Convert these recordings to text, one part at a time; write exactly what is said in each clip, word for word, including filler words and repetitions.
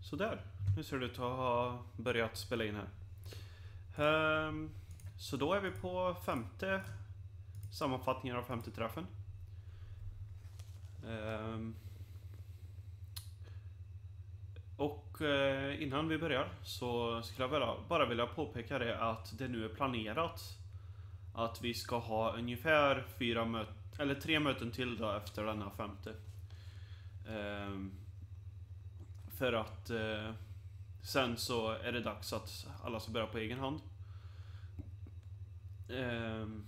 Så där. Nu ser det ut att ha börjat spela in här. Ehm, så då är vi på femte sammanfattningen av femte träffen. Ehm, och eh, innan vi börjar så skulle jag bara, bara vilja påpeka det att det nu är planerat att vi ska ha ungefär fyra möten, eller tre möten till då efter denna femte. Ehm, för att eh, sen så är det dags att alla ska börja på egen hand. Ehm,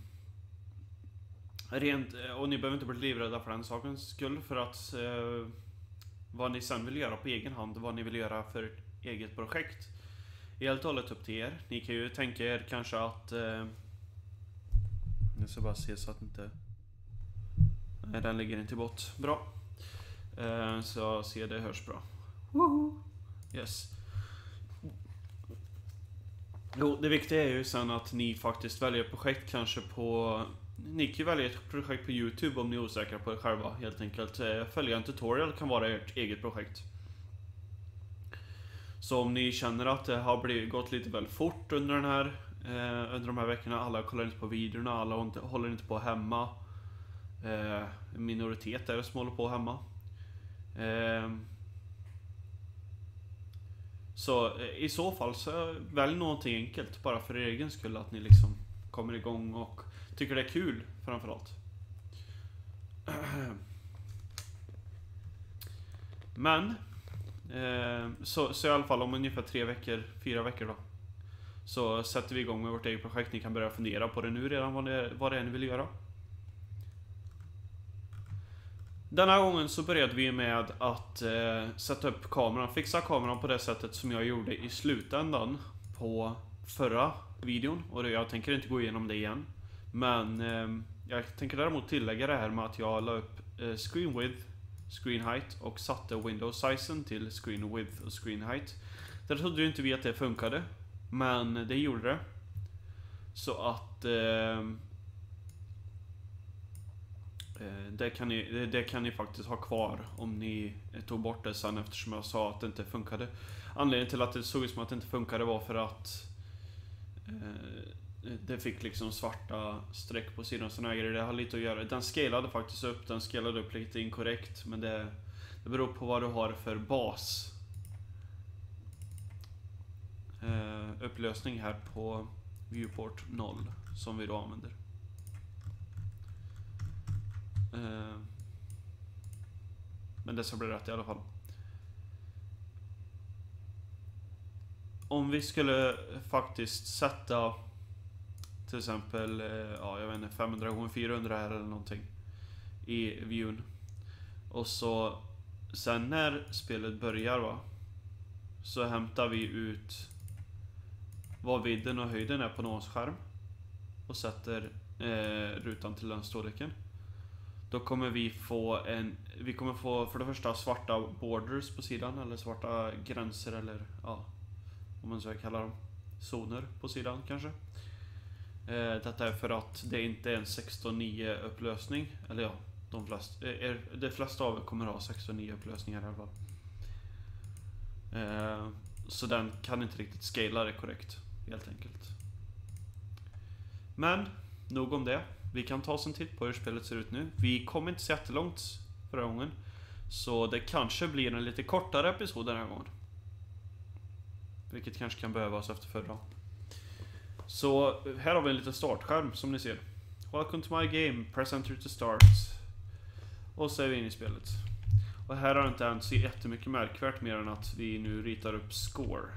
rent, och ni behöver inte bli livrädda för den sakens skull, för att eh, vad ni sen vill göra på egen hand, vad ni vill göra för ett eget projekt, är helt och hållet upp till er. Ni kan ju tänka er kanske att eh, jag ska bara se så att inte, nej, den ligger inte bort. Bra. eh, Så jag ser det hörs bra. Woho! Yes. Jo, det viktiga är ju sen att ni faktiskt väljer ett projekt kanske på... Ni kan ju välja ett projekt på YouTube om ni är osäkra på det själva, helt enkelt. Följa en tutorial kan vara ert eget projekt. Så om ni känner att det har blivit, gått lite väl fort under den här eh, under de här veckorna, alla kollar inte på videorna, alla inte, håller inte på hemma. Eh, minoritet är det som håller på hemma. Eh, Så i så fall så välj någonting enkelt bara för er egen skull, att ni liksom kommer igång och tycker det är kul framförallt. Men eh, så, så i alla fall om ungefär tre veckor, fyra veckor då, så sätter vi igång med vårt eget projekt. Ni kan börja fundera på det nu redan, vad det, vad det är ni vill göra. Den här gången så började vi med att eh, sätta upp kameran, fixa kameran på det sättet som jag gjorde i slutändan på förra videon. Och det, jag tänker inte gå igenom det igen. Men eh, jag tänker däremot tillägga det här med att jag la upp eh, screen width, screen height och satte window sizen till screen width och screen height. Där trodde ju inte vi att det funkade, men det gjorde det. Så att... Eh, Det kan, ni, det kan ni faktiskt ha kvar om ni tog bort det sen, eftersom jag sa att det inte funkade. Anledningen till att det såg ut som att det inte funkade var för att eh, det fick liksom svarta streck på sidan. Såna grejer, det har lite att göra. Den scalade faktiskt upp, den scalade upp lite inkorrekt, men det, det beror på vad du har för bas eh, upplösning här på viewport noll som vi då använder. Men det ska bli rätt i alla fall. Om vi skulle faktiskt sätta till exempel, ja, jag vet inte, femhundra gånger fyrahundra här eller någonting i viewn, och så sen när spelet börjar, va, så hämtar vi ut vad vidden och höjden är på någons skärm och sätter eh, rutan till den storleken. Då kommer vi få en... Vi kommer få för det första svarta borders på sidan, eller svarta gränser, eller ja, om man så kallar dem, zoner på sidan kanske. Eh, detta är för att det inte är en sexton nio upplösning. Eller ja, de flesta, er, de flesta av er kommer ha sexton nio upplösningar i alla fall. Eh, så den kan inte riktigt scala det korrekt, helt enkelt. Men nog om det. Vi kan ta oss en titt på hur spelet ser ut nu. Vi kommer inte så jättelångt förra gången, så det kanske blir en lite kortare episod den här gången, vilket kanske kan behövas efter förra. Så här har vi en liten startskärm som ni ser. Welcome to my game, press enter to start. Och så är vi inne i spelet. Och här har det inte hänt så jättemycket märkvärt mer än att vi nu ritar upp score.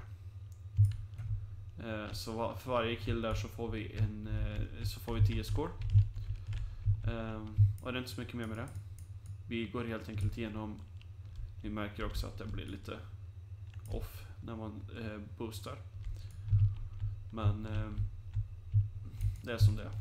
Så för varje kill där så får vi en så får vi tio score. Och det är inte så mycket mer med det. Vi går helt enkelt igenom. Ni märker också att det blir lite off när man boostar. Men det är som det är.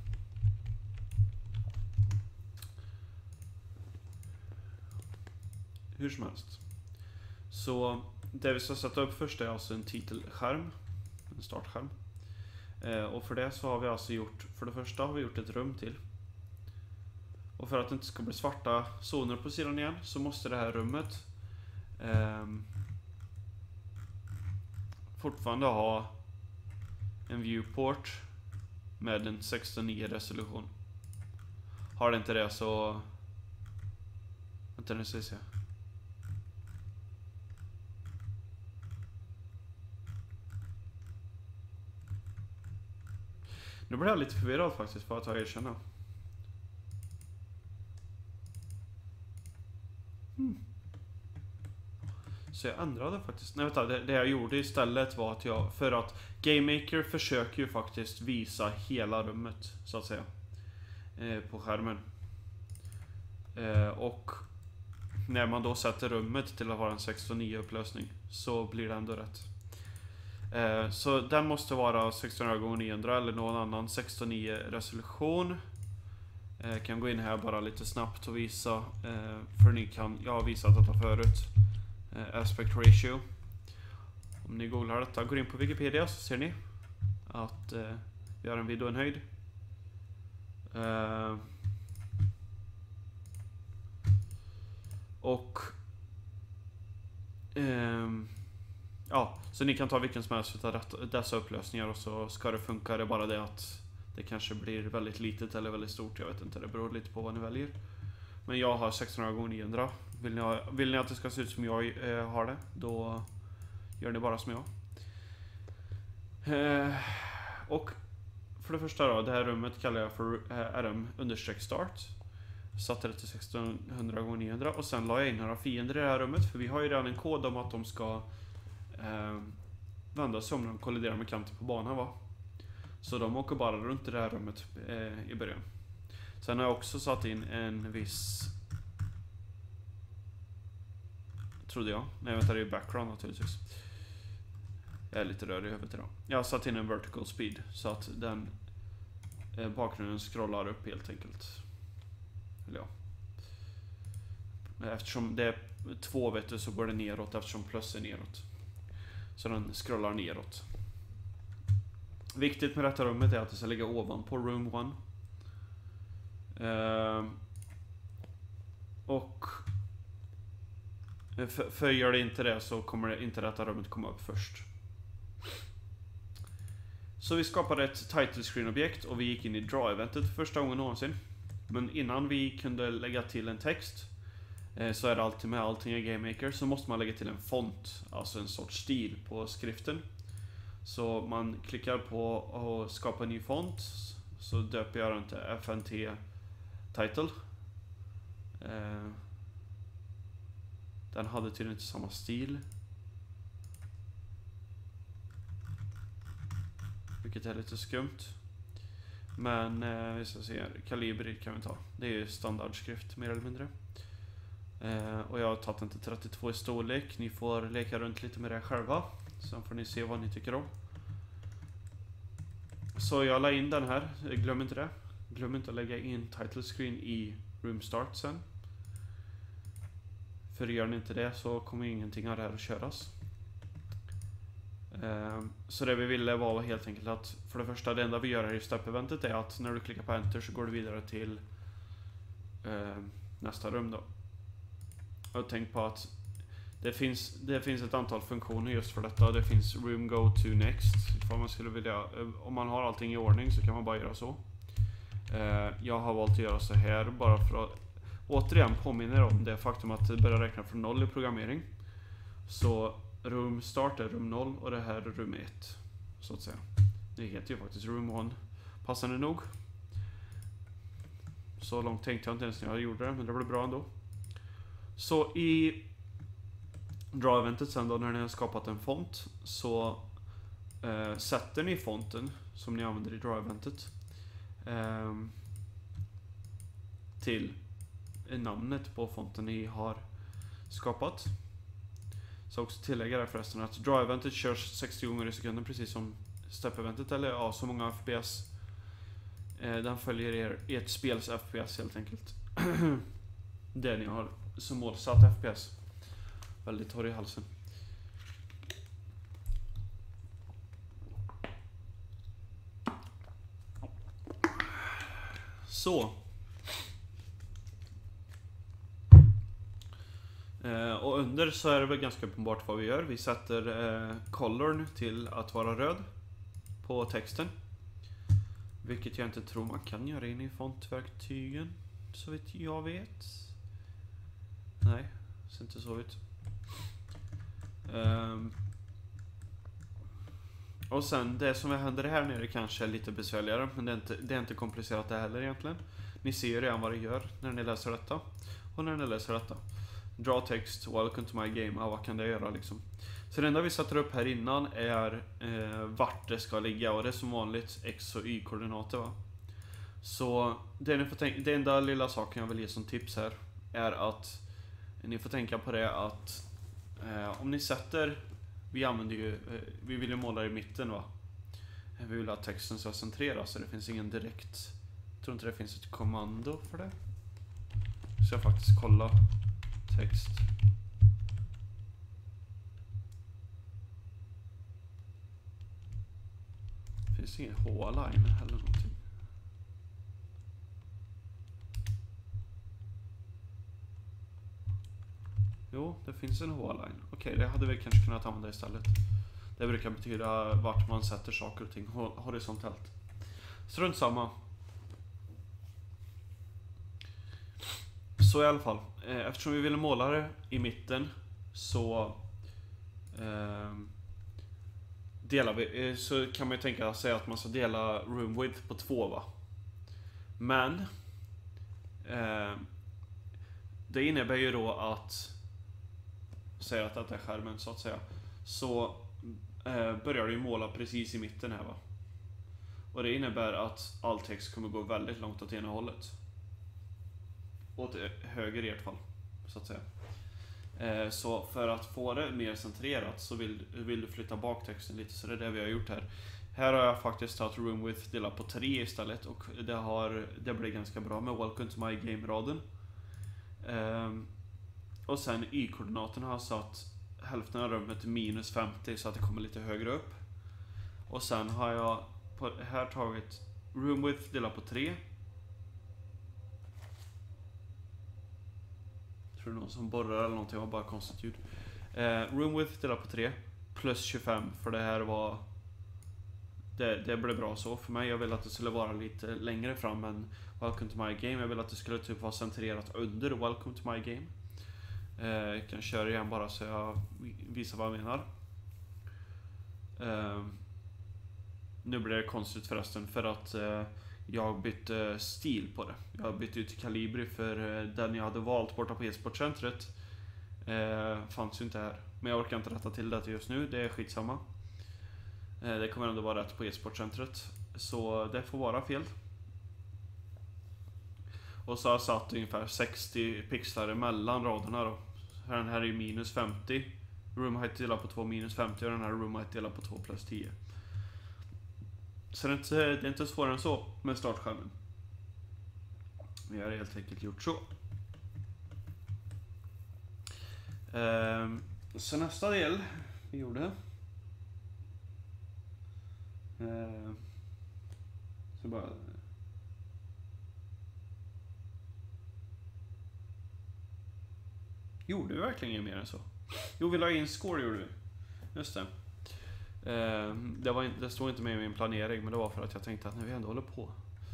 Hur som helst. Så det vi ska sätta upp först är alltså en titelskärm, en startskärm. Eh, och för det så har vi alltså gjort, för det första har vi gjort ett rum till. Och för att det inte ska bli svarta zoner på sidan igen så måste det här rummet eh, fortfarande ha en viewport med en sexton nio resolution. Har det inte det så... Vänta nu ska vi se. Nu blir jag lite förvirrad faktiskt för att jag erkänner. Hmm. Så jag ändrade faktiskt. Nej vänta, det, det jag gjorde istället var att jag... För att GameMaker försöker ju faktiskt visa hela rummet, så att säga. Eh, på skärmen. Eh, och när man då sätter rummet till att vara en sexton nio upplösning så blir det ändå rätt. Eh, så den måste vara sextonhundra gånger niohundra eller någon annan sexton nio resolution. Eh, kan gå in här bara lite snabbt och visa. Eh, för ni kan, jag har visat detta förut. Eh, aspect ratio. Om ni googlar detta, går in på Wikipedia så ser ni att eh, vi har en videoenhöjd. Eh, och ehm, ja, så ni kan ta vilken som helst av dessa upplösningar och så ska det funka. Det är bara det att det kanske blir väldigt litet eller väldigt stort. Jag vet inte, det beror lite på vad ni väljer. Men jag har sextonhundra gånger niohundra. Vill ni, ha, vill ni att det ska se ut som jag eh, har det, då gör ni bara som jag. Eh, och för det första då, det här rummet kallar jag för eh, rm-start. Satte det till sextonhundra gånger niohundra och sen la jag in några fiender i det här rummet. För vi har ju redan en kod om att de ska eh, vända sig om de kolliderar med kanten på banan, va? Så de åker bara runt i det här rummet eh, i början. Sen har jag också satt in en viss... Trodde jag. Nej vänta, det är background naturligtvis. Jag är lite rörig i huvudet idag. Jag har satt in en vertical speed så att den eh, bakgrunden scrollar upp helt enkelt. Eller ja. Eftersom det är två vet du, så går det neråt eftersom plus är neråt. Så den scrollar neråt. Viktigt med detta rummet är att det ska ligga ovanpå room one. Uh, och för, för gör det inte det så kommer det inte detta rummet komma upp först. Så vi skapade ett title screen objekt och vi gick in i draw-eventet för första gången någonsin. Men innan vi kunde lägga till en text, eh, så är det alltid med allting i GameMaker, så måste man lägga till en font, alltså en sorts stil på skriften. Så man klickar på och skapa en ny font, så döper jag den till F N T title. Eh, den hade tydligen inte samma stil, vilket är lite skumt. Men eh, vi ska se, kalibri kan vi ta. Det är ju standardskrift mer eller mindre. Eh, och jag har tagit den till trettiotvå i storlek. Ni får leka runt lite med det själva. Sen får ni se vad ni tycker om. Så jag la in den här, glöm inte det. Glöm inte att lägga in title screen i room start sen. För gör ni inte det så kommer ingenting av det här att köras. Så det vi ville var helt enkelt att för det första, det enda vi gör här i step-eventet är att när du klickar på enter så går du vidare till eh, nästa rum då. Och tänk på att det finns, det finns ett antal funktioner just för detta. Det finns room go to next. Om man skulle vilja, om man har allting i ordning så kan man bara göra så. Eh, jag har valt att göra så här bara för att återigen påminna om det faktum att det börjar räkna från noll i programmering. Så room start är rum noll och det här är rum ett, så att säga. Det heter ju faktiskt room ett, passande nog. Så långt tänkte jag inte ens när jag gjorde det, men det blev bra ändå. Så i draw-eventet sen då, när ni har skapat en font, så eh, sätter ni fonten som ni använder i draw-eventet eh, till namnet på fonten ni har skapat. Så också tillägga där förresten att draw-eventet körs sextio gånger i sekunden precis som step-eventet, eller ja, så många F P S. Eh, den följer er, ert spels F P S helt enkelt. Det ni har som målsatt F P S. Väldigt torr i halsen. Så. Eh, och under så är det väl ganska uppenbart vad vi gör. Vi sätter eh, colorn till att vara röd på texten. Vilket jag inte tror man kan göra in i fontverktygen, så vitt jag vet. Nej, det ser inte så ut. Um, och sen det som händer här nere kanske är lite besvärligare, men det är inte, det är inte komplicerat det heller egentligen. Ni ser ju redan vad det gör när ni läser detta. Och när ni läser detta. Draw text, welcome to my game. Ja, vad kan det göra liksom? Så det enda vi sätter upp här innan är eh, vart det ska ligga. Och det är som vanligt x och y-koordinater, va? Så det, ni får tänka, det enda lilla saken jag vill ge som tips här är att ni får tänka på det att eh, om ni sätter, vi använder ju, eh, vi vill ju måla i mitten, va? Vi vill att texten ska centreras, så det finns ingen direkt, jag tror inte det finns ett kommando för det. Så jag faktiskt kolla text. Det finns ingen H-line eller någonting. Jo, det finns en H-line. Okej, det hade vi kanske kunnat använda istället. Det brukar betyda vart man sätter saker och ting horisontellt. Strunt samma. Så i alla fall, eftersom vi ville måla det i mitten så eh, delar vi, så kan man ju tänka sig att man ska dela room width på två, va? Men eh, det innebär ju då att säga att detta är skärmen så att säga, så eh, börjar du måla precis i mitten här, va? Och det innebär att all text kommer gå väldigt långt åt ena hållet. Åt höger i ert fall, så att säga. Eh, så för att få det mer centrerat så vill, vill du flytta bak texten lite, så det är det vi har gjort här. Här har jag faktiskt tagit room width delat på tre istället, och det, har, det blir ganska bra med welcome to my game-raden. Eh, och sen y-koordinaterna har jag satt hälften av rummet minus femtio så att det kommer lite högre upp. Och sen har jag på, här tagit room width delat på tre. Tror någon som borrar eller någonting, var bara konstigt ljud. Eh, room width delat på tre plus tjugofem, för det här var det, det blev bra så för mig. Jag ville att det skulle vara lite längre fram än welcome to my game. Jag ville att det skulle typ vara centrerat under welcome to my game. Eh, jag kan köra igen bara så jag visar vad jag menar. Eh, nu blir det konstigt förresten, för att eh, jag bytte stil på det. Jag bytte ut Calibri, för den jag hade valt borta på e-sportcentret eh, fanns ju inte här. Men jag orkar inte rätta till det just nu, det är skitsamma. Eh, det kommer ändå vara rätt på e-sportcentret, så det får vara fel. Och så har jag satt ungefär sextio pixlar mellan raderna då. Den här är minus femtio. Room height delat på två minus femtio, och den här room height delat på två plus tio. Så det är, inte, det är inte svårare än så med startskärmen. Vi har helt enkelt gjort så. Ehm, så nästa del vi gjorde. Ehm, så bara... Gjorde vi verkligen inget mer än så? Jo, vi la in score, gjorde vi. Just det. Det, var inte, det stod inte med i min planering, men det var för att jag tänkte att när vi ändå håller på.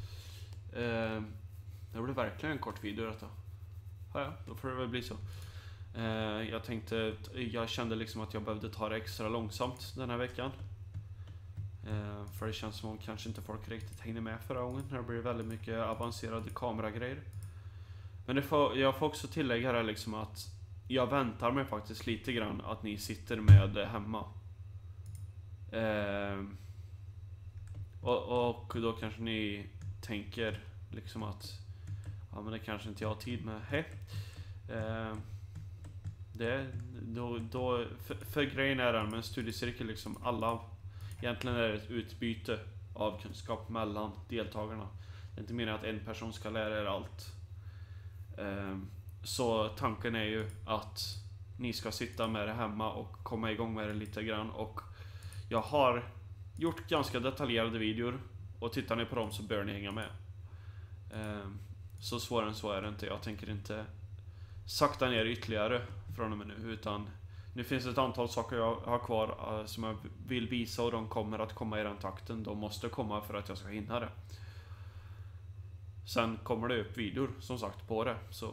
Det blev verkligen en kort video detta. Ja, ja, då får det väl bli så. Jag tänkte, jag kände liksom att jag behövde ta det extra långsamt den här veckan. För det känns som om kanske inte folk riktigt hängde med förra gången. Det blir väldigt mycket avancerade kameragrejer. Men det får, jag får också tillägga här liksom att jag väntar mig faktiskt lite grann att ni sitter med hemma. Eh, och, och då kanske ni tänker liksom att ja, men det kanske inte jag har tid med. Hej. Eh, det, då, då, för, för grejen är den med en studiecirkel liksom, alla egentligen är det ett utbyte av kunskap mellan deltagarna. Det är inte meningen att en person ska lära er allt. Eh, så tanken är ju att ni ska sitta med det hemma och komma igång med det lite grann. Och jag har gjort ganska detaljerade videor, och tittar ni på dem så bör ni hänga med. Så svårare än så är det inte. Jag tänker inte sakta ner ytterligare från och med nu, utan nu finns det ett antal saker jag har kvar uh, som jag vill visa, och de kommer att komma i den takten. De måste komma för att jag ska hinna det. Sen kommer det upp videor som sagt på det, så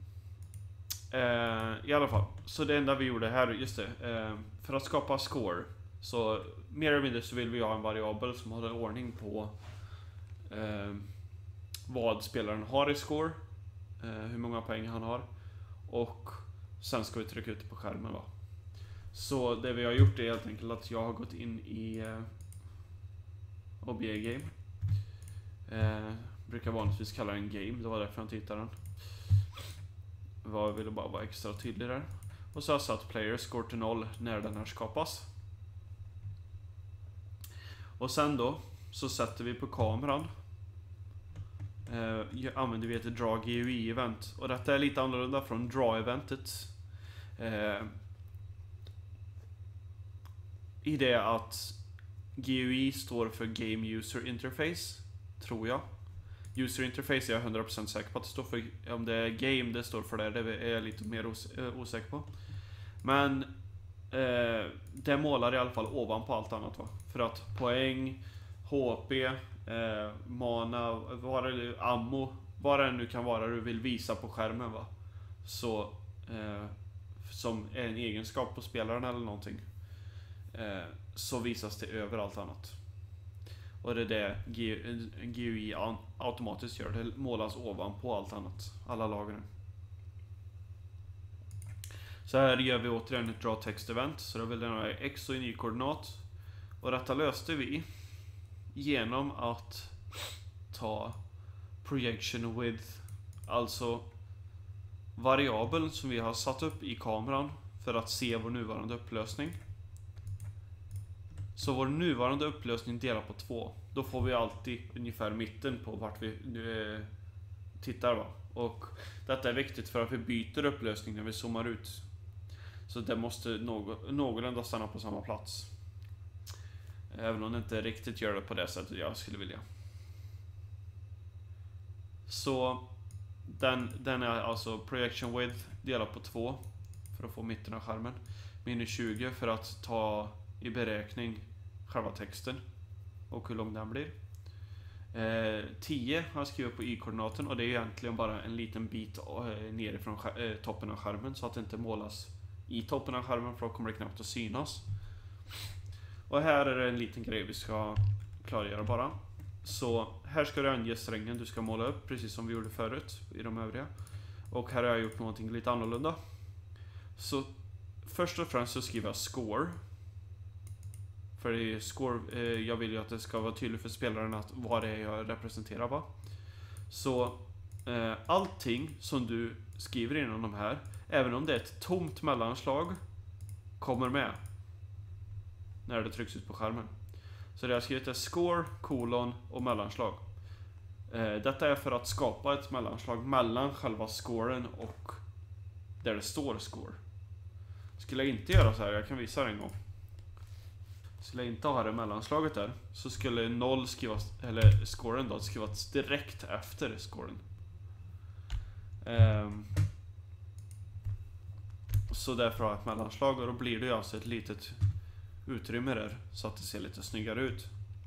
uh, i alla fall. Så det enda vi gjorde här, just det, uh, för att skapa score, så mer eller mindre så vill vi ha en variabel som håller ordning på uh, vad spelaren har i score, uh, hur många poäng han har, och sen ska vi trycka ut det på skärmen, va. Så det vi har gjort är helt enkelt att jag har gått in i uh, O B A Game. Uh, brukar vanligtvis kalla den Game, det var därför jag inte hittade den. Jag ville bara vara extra tydlig där. Och så har jag satt player score till noll när den här skapas. Och sen då så sätter vi på kameran. Uh, använder vi ett draw G U I event. Och detta är lite annorlunda från draw eventet. Uh, I det att G U I står för Game User Interface, tror jag. User Interface är jag hundra procent säker på att det står för. Om det är Game det står för det, det är jag lite mer os osäker på. Men eh, det målar i alla fall ovanpå allt annat, va? För att poäng, H P, eh, mana, vad det, ammo, vad det nu kan vara du vill visa på skärmen, va? Så eh, som är en egenskap på spelaren eller någonting, eh, så visas det över allt annat. Och det är det G U I automatiskt gör. Det målas ovanpå allt annat. Alla lagren. Så här gör vi återigen ett draw text event. Så då vill den ha X och en Y-koordinat. Och detta löste vi genom att ta projection width. Alltså variabeln som vi har satt upp i kameran för att se vår nuvarande upplösning. Så vår nuvarande upplösning delar på två. Då får vi alltid ungefär mitten på vart vi eh, tittar, va? Och detta är viktigt för att vi byter upplösning när vi zoomar ut. Så det måste någ någorlunda stanna på samma plats. Även om det inte riktigt gör det på det sättet jag skulle vilja. Så den, den är alltså projection width delat på två för att få mitten av skärmen. Minus tjugo för att ta i beräkning själva texten och hur lång den blir. eh, tio har jag skrivit på y-koordinaten, och det är egentligen bara en liten bit eh, nerifrån eh, toppen av skärmen, så att det inte målas i toppen av skärmen, för då kommer det knappt att synas. Och här är det en liten grej vi ska klargöra bara. Så här ska du ange strängen du ska måla upp, precis som vi gjorde förut i de övriga. Och här har jag gjort någonting lite annorlunda. Så först och främst så skriver jag score. För det är score, eh, jag vill ju att det ska vara tydligt för spelaren att vad det är jag representerar, va? Så eh, allting som du skriver inom de här, även om det är ett tomt mellanslag, kommer med när det trycks ut på skärmen. Så det jag har skrivit är score, kolon och mellanslag. Eh, detta är för att skapa ett mellanslag mellan själva scoren och där det står score. Skulle jag inte göra så här, jag kan visa det en gång. Skulle jag inte ha det mellanslaget där, så skulle noll skrivas, eller scoren då, skrivas direkt efter scoren. Um, så därför har jag ett mellanslag, och då blir det ju alltså ett litet utrymme där, så att det ser lite snyggare ut.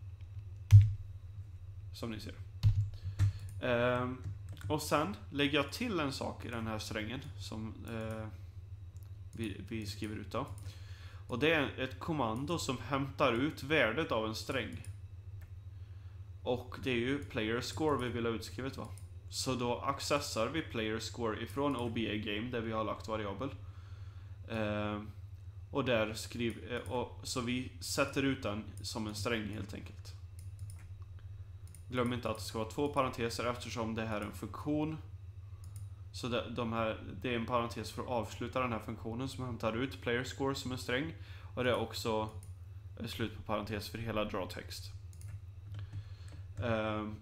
Som ni ser. Um, och sen lägger jag till en sak i den här strängen som uh, vi, vi skriver ut då. Och det är ett kommando som hämtar ut värdet av en sträng. Och det är ju player score vi vill ha utskrivet, va? Så då accessar vi player score ifrån O B A Game där vi har lagt variabel. Eh, och där skriver, och, så vi sätter ut den som en sträng helt enkelt. Glöm inte att det ska vara två parenteser eftersom det här är en funktion. Så det, de här, det är en parentes för att avsluta den här funktionen som hämtar ut player score som en sträng. Och det är också ett slut på parentes för hela draw text. Um,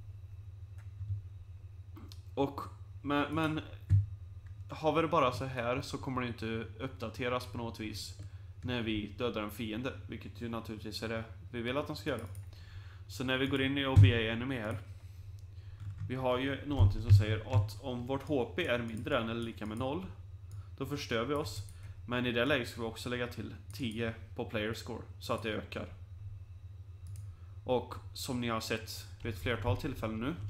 och, men, men har vi det bara så här så kommer det inte uppdateras på något vis när vi dödar en fiende. Vilket ju naturligtvis är det vi vill att de ska göra. Så när vi går in i O B A Enemy här, vi har ju någonting som säger att om vårt H P är mindre än eller lika med noll, Då förstör vi oss. Men i det läget ska vi också lägga till tio på player score så att det ökar. Och som ni har sett vid ett flertal tillfällen nu,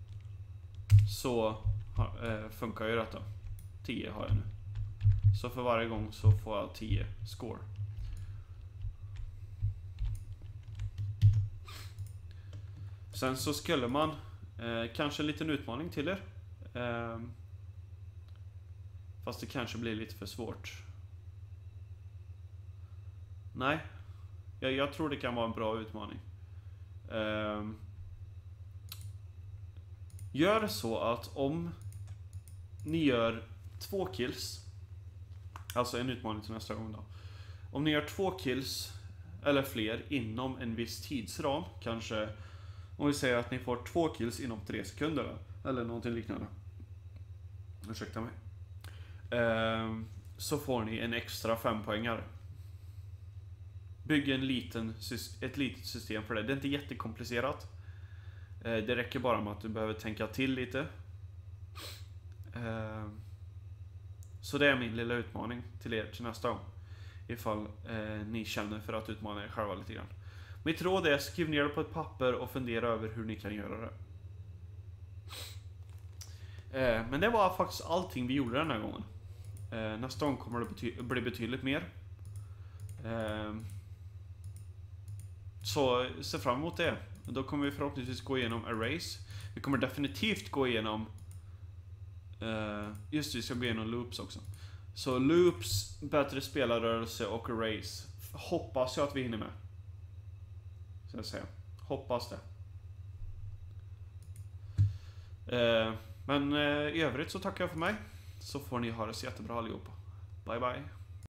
så eh, funkar ju detta. tio har jag nu. Så för varje gång så får jag tio score. Sen så skulle man eh, kanske en liten utmaning till er. Eh, fast det kanske blir lite för svårt. Nej, jag, jag tror det kan vara en bra utmaning. Eh, gör så att om ni gör två kills, alltså en utmaning till nästa gång då. Om ni gör två kills eller fler inom en viss tidsram, kanske om vi säger att ni får två kills inom tre sekunder då, eller någonting liknande. Ursäkta mig. Eh, så får ni en extra fempoängare. Bygg en liten, ett litet system för det. Det är inte jättekomplicerat. Eh, det räcker bara med att du behöver tänka till lite. Eh, så det är min lilla utmaning till er till nästa gång. Ifall eh, ni känner för att utmana er själva lite grann. Mitt råd är, skriv ner det på ett papper och fundera över hur ni kan göra det. Eh, men det var faktiskt allting vi gjorde den här gången. Eh, nästa gång kommer det bety- bli betydligt mer. Eh, så se fram emot det. Då kommer vi förhoppningsvis gå igenom arrays. Vi kommer definitivt gå igenom eh, just det, vi ska gå igenom loops också. Så loops, bättre spelarrörelse och arrays. Hoppas jag att vi hinner med. Så jag säga. Hoppas det. Eh, men eh, i övrigt så tackar jag för mig. Så får ni ha det så jättebra allihopa. Bye bye.